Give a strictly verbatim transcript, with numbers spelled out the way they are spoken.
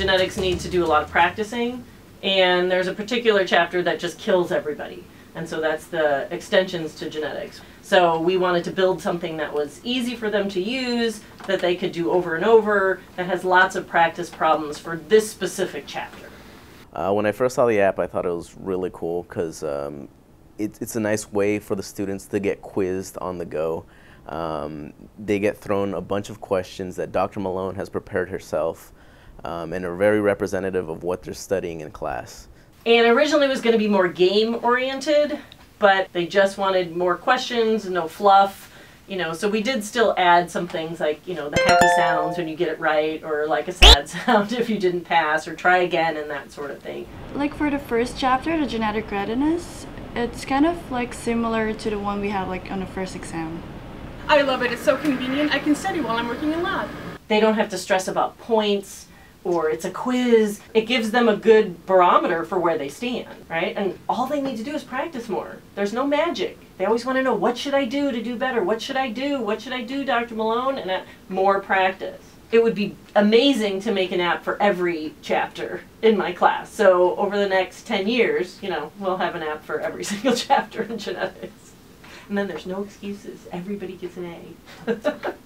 genetics needs to do a lot of practicing, and there's a particular chapter that just kills everybody. And so that's the extensions to genetics. So we wanted to build something that was easy for them to use, that they could do over and over, that has lots of practice problems for this specific chapter. Uh, when I first saw the app, I thought it was really cool because um, it, it's a nice way for the students to get quizzed on the go. Um, they get thrown a bunch of questions that Doctor Malone has prepared herself um, and are very representative of what they're studying in class. And originally it was going to be more game-oriented, but they just wanted more questions, no fluff, you know, so we did still add some things like, you know, the happy sounds when you get it right, or like a sad sound if you didn't pass, or try again and that sort of thing. Like for the first chapter, the genetic readiness, it's kind of like similar to the one we have like on the first exam. I love it. It's so convenient. I can study while I'm working in lab. They don't have to stress about points, or it's a quiz. It gives them a good barometer for where they stand, right? And all they need to do is practice more. There's no magic. They always want to know, what should I do to do better? What should I do? What should I do, Doctor Malone? And uh, more practice. It would be amazing to make an app for every chapter in my class. So over the next ten years, you know, we'll have an app for every single chapter in genetics. And then there's no excuses. Everybody gets an A.